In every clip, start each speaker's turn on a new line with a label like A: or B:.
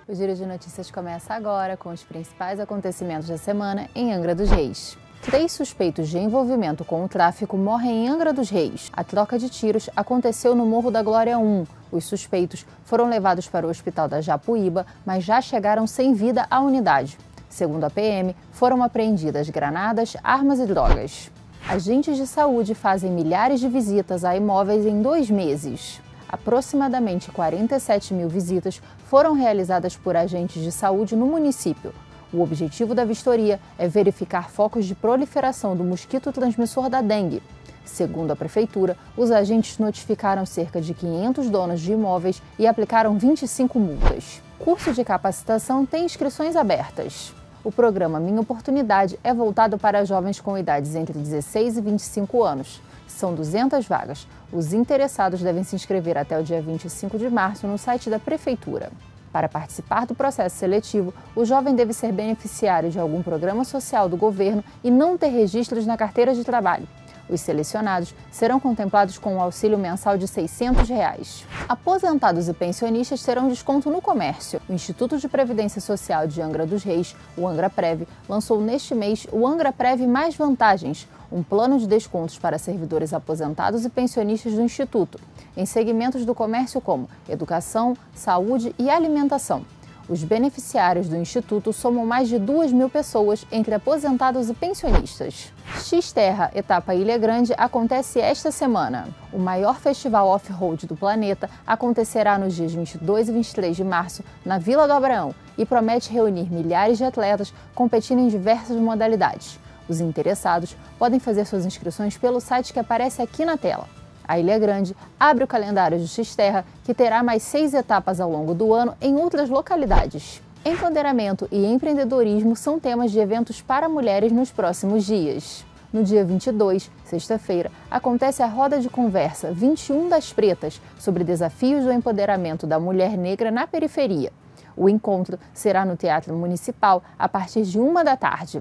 A: O Giro de Notícias começa agora com os principais acontecimentos da semana em Angra dos Reis. 3 suspeitos de envolvimento com o tráfico morrem em Angra dos Reis. A troca de tiros aconteceu no Morro da Glória 1. Os suspeitos foram levados para o hospital da Japuíba, mas já chegaram sem vida à unidade. Segundo a PM, foram apreendidas granadas, armas e drogas. Agentes de saúde fazem milhares de visitas a imóveis em 2 meses. Aproximadamente 47 mil visitas foram realizadas por agentes de saúde no município. O objetivo da vistoria é verificar focos de proliferação do mosquito transmissor da dengue. Segundo a prefeitura, os agentes notificaram cerca de 500 donos de imóveis e aplicaram 25 multas. Curso de capacitação tem inscrições abertas. O programa Minha Oportunidade é voltado para jovens com idades entre 16 e 25 anos. São 200 vagas. Os interessados devem se inscrever até o dia 25 de março no site da Prefeitura. Para participar do processo seletivo, o jovem deve ser beneficiário de algum programa social do governo e não ter registros na carteira de trabalho. Os selecionados serão contemplados com um auxílio mensal de R$ 600. Aposentados e pensionistas terão desconto no comércio. O Instituto de Previdência Social de Angra dos Reis, o Angraprev, lançou neste mês o Angraprev Mais Vantagens, um plano de descontos para servidores aposentados e pensionistas do Instituto, em segmentos do comércio como educação, saúde e alimentação. Os beneficiários do Instituto somam mais de 2.000 pessoas, entre aposentados e pensionistas. Xterra, etapa Ilha Grande, acontece esta semana. O maior festival off-road do planeta acontecerá nos dias 22 e 23 de março, na Vila do Abraão, e promete reunir milhares de atletas competindo em diversas modalidades. Os interessados podem fazer suas inscrições pelo site que aparece aqui na tela. A Ilha Grande abre o calendário de Xterra, que terá mais 6 etapas ao longo do ano em outras localidades. Empoderamento e empreendedorismo são temas de eventos para mulheres nos próximos dias. No dia 22, sexta-feira, acontece a roda de conversa 21 das Pretas sobre desafios do empoderamento da mulher negra na periferia. O encontro será no Teatro Municipal a partir de 1 da tarde.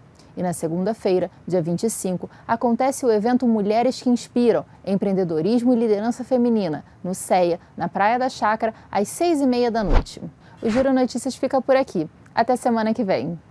A: E na segunda-feira, dia 25, acontece o evento Mulheres que Inspiram, Empreendedorismo e Liderança Feminina, no CEA, na Praia da Chácara, às 6h30 da noite. O Giro Notícias fica por aqui. Até semana que vem.